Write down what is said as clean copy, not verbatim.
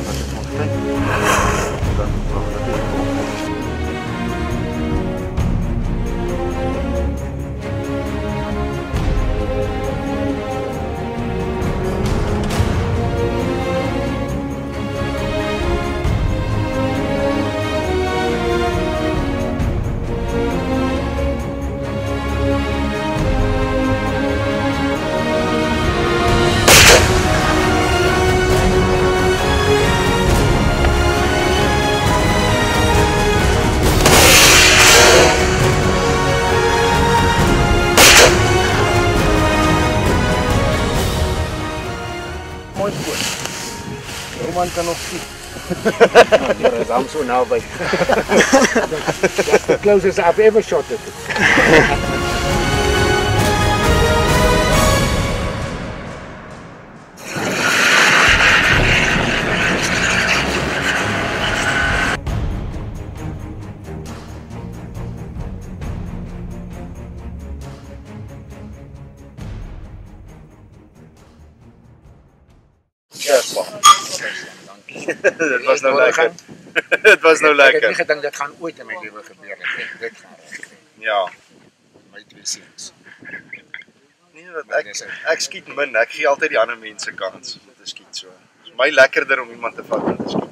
Dat is ons kijk. Dan mag dat even op. Mooi goed. Roman kan nog schieten. That is, I'm so now, but that's the closest I've ever shot at it. Yes, Dit was nou lekker. Dit was nou Ik heb niet lekker. gedacht dat gaan ooit in mijn leven gebeuren. Dit gaan Ja. my twee seuns. Nee, wat ek skiet min. Ek gee altyd die ander mense kans om te skiet so. Dit is my lekkerder om iemand te vat om te skiet.